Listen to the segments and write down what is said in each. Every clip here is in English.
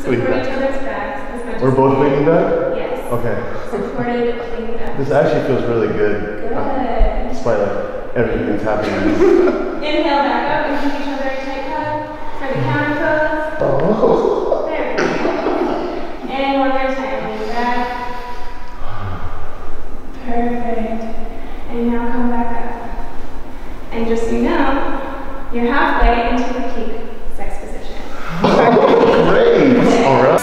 Support each other's backs as much as We're both leaning back? Yes. Okay. Supported, leaning back. This actually feels really good. Good. Despite like everything that's happening. Inhale back up and give each other a tight hug for the counter pose. Oh. There we go. And one more time, lean back. Perfect. And now come back up. And just so you know, you're halfway into the peak sex position. Great! Alright.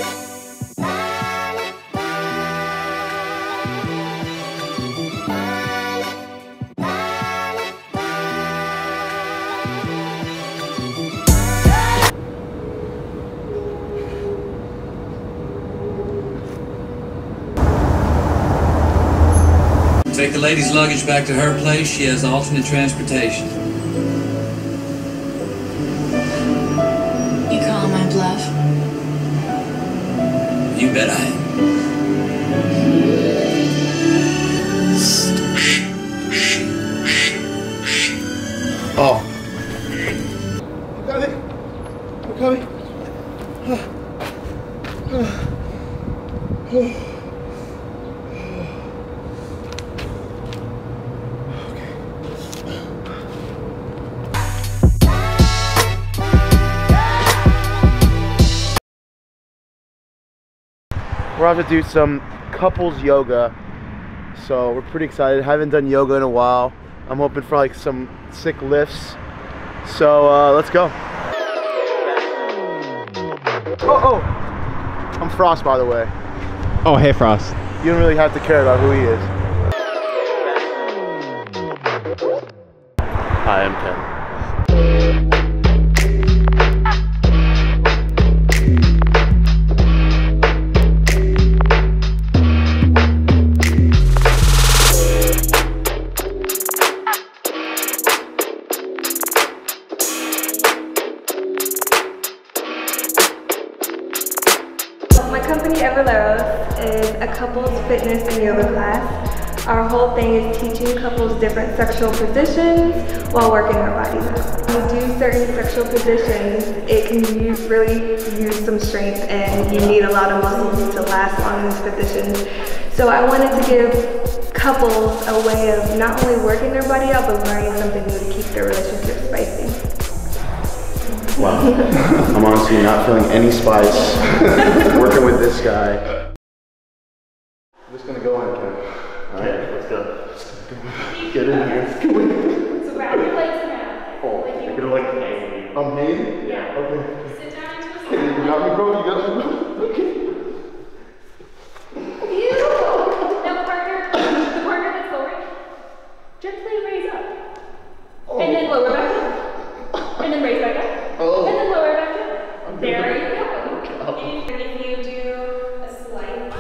Take the lady's luggage back to her place. She has alternate transportation. You call my bluff? You bet I am. Oh. I'm coming. We're about to do some couples yoga, so we're pretty excited. Haven't done yoga in a while. I'm hoping for like some sick lifts. So let's go. Oh, I'm Frost, by the way. Oh, hey Frost. You don't really have to care about who he is. Hi, I'm Ken. My company Everleros is a couples fitness and yoga class. Our whole thing is teaching couples different sexual positions while working their bodies out. When you do certain sexual positions, it can really use some strength and you need a lot of muscles to last long in these positions. So I wanted to give couples a way of not only working their body out, but learning something new to keep their relationship spicy. Wow. I'm honestly not feeling any spice working with this guy. I'm just gonna go in, Ken. Alright, let's go. Get in here. So grab your legs now. Oh, Like you're gonna like I'm hanging? Yeah. Okay. Sit down into a Okay, you got me, bro. You got me, bro. Okay. Beautiful. Now partner, the partner that's forward, gently raise up. Oh. And then lower back down. And then raise back up. Oh. And then lower back down. There you go. Okay. And if you do a slight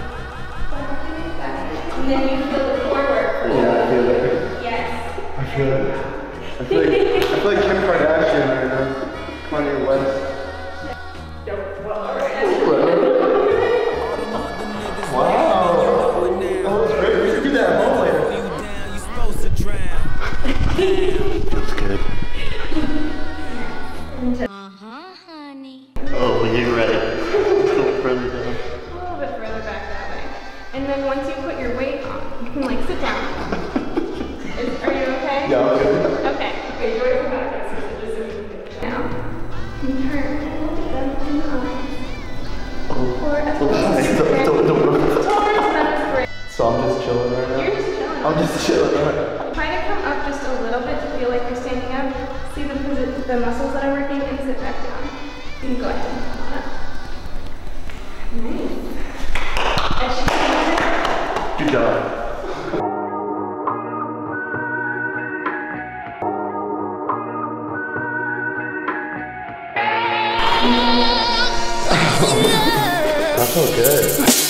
and then you feel the forward. Yeah, I feel it. Yes. I feel it. I feel like Kim Kardashian right now. Kanye West. Wow. That was great. We should do that at home later. Feels good. Honey. Oh, you ready? Go further down. A little bit further back that way. And then once you put your weight on, you can like sit down. Are you okay? Yeah, I'm good. Okay. Okay, go to the back. Now, you turn and look at them in the eyes. Or a towards them is great. So I'm just chilling right now? You're just chilling. I'm just chilling right now. Try to come up just a little bit to feel like you're standing up. See the muscles that are working and sit back down. You can go ahead and come on up. Nice. And she Good job. That felt good.